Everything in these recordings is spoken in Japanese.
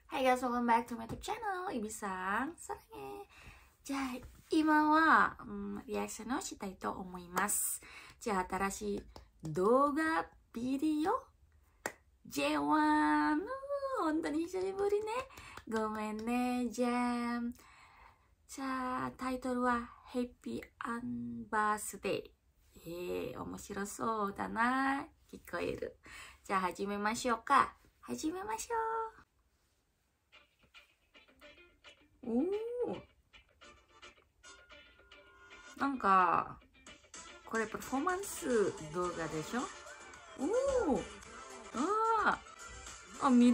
Hey guys, welcome back to my YouTube channel. Ibi-san, sarange. じゃあ、今は、リアクションをしたいと思います。じゃあ、新しい動画、ビデオ、J1、本当に久しぶりね。ごめんね、じゃあ。じゃあ、タイトルは Happy Birthday。面白そうだな。聞こえる。じゃあ、始めましょうか。始めましょう。おー。なんか、これパフォーマンス動画でしょ？おー。緑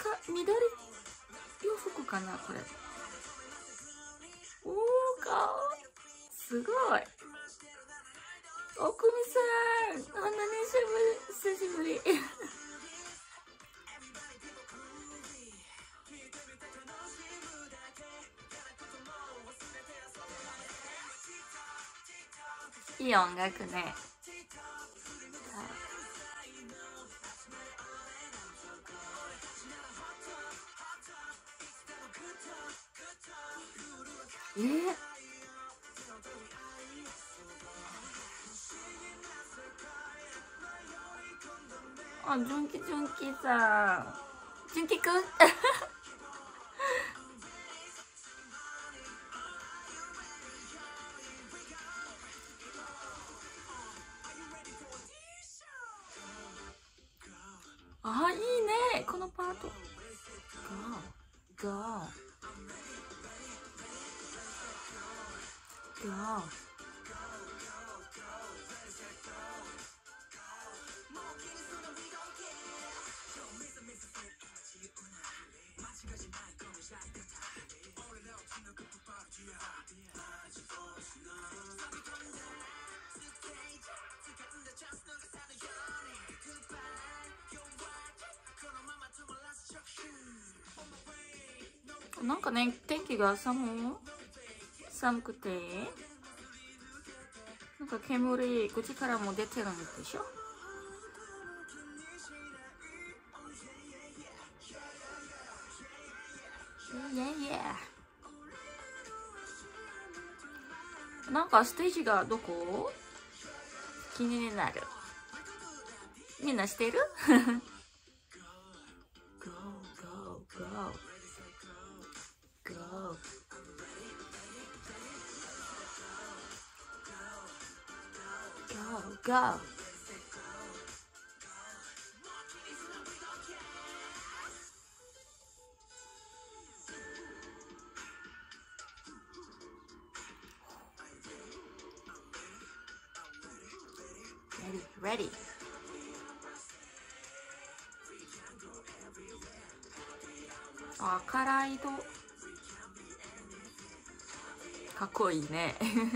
洋服かなこれ。おー、すごい。おくみさん、こんなに久しぶり。いい音楽ね。純喜さん。純喜くんいいね。このパート。Go.なんかね、天気が寒くて、なんか煙、口からも出てるんでしょ？なんかステージがどこ？気になる。みんなしてる？ Go. Ready. 赤い色。かっこいいね。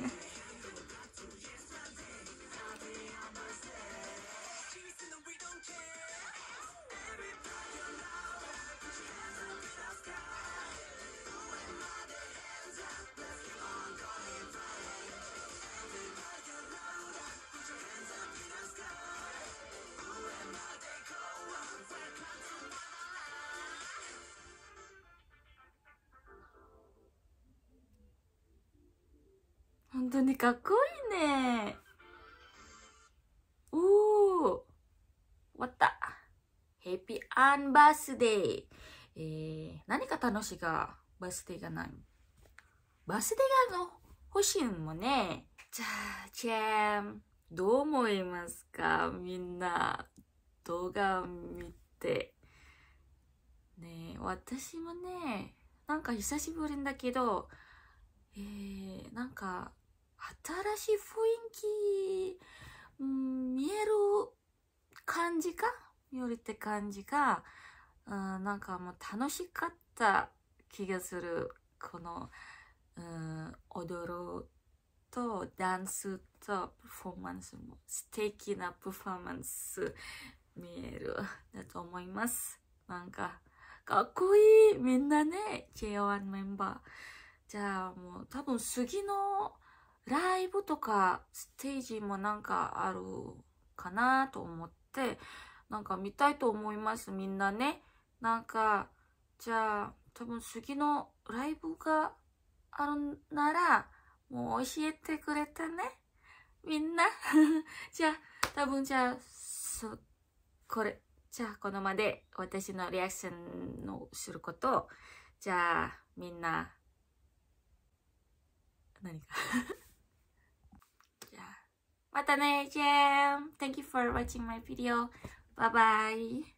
本当にかっこいいね。おー、終わった。ヘピアンバースデー。何か楽しいが、バースデーがない。バースデーが欲しいもんね。じゃあ、どう思いますか？みんな、動画見て。ね、私もね、なんか久しぶりだけど、なんか、新しい雰囲気、見える感じか？見えるって感じが、なんかもう楽しかった気がする。この、踊るとダンスとパフォーマンスも素敵なパフォーマンス見えるだと思います。なんか、かっこいいみんなね、J1 メンバー。じゃあもう多分次のライブとかステージもなんかあるかなと思って、なんか見たいと思います。みんなね。なんかじゃあ、多分次のライブがあるなら、もう教えてくれたね。みんな。じゃあ、多分じゃあ、じゃあ、このまで私のリアクションをすることを、じゃあ、みんな、何か。じゃあ、またね、じゃあ、Thank you for watching my video. Bye bye.